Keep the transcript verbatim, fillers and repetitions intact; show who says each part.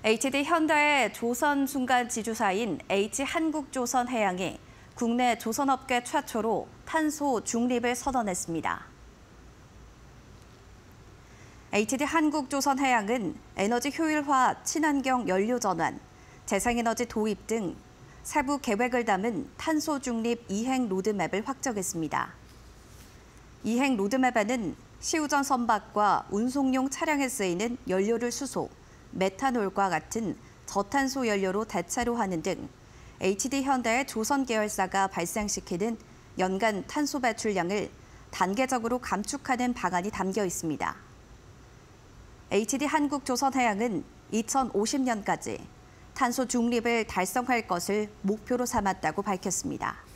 Speaker 1: 에이치디 현대의 조선 중간 지주사인 에이치한국조선해양이 국내 조선업계 최초로 탄소 중립을 선언했습니다. 에이치디 한국조선해양은 에너지 효율화, 친환경 연료 전환, 재생에너지 도입 등 세부 계획을 담은 탄소 중립 이행 로드맵을 확정했습니다. 이행 로드맵에는 시우전 선박과 운송용 차량에 쓰이는 연료를 수소, 메탄올과 같은 저탄소 연료로 대체로 하는 등 에이치디 현대의 조선 계열사가 발생시키는 연간 탄소 배출량을 단계적으로 감축하는 방안이 담겨 있습니다. 에이치디 한국조선해양은 이천오십 년까지 탄소 중립을 달성할 것을 목표로 삼았다고 밝혔습니다.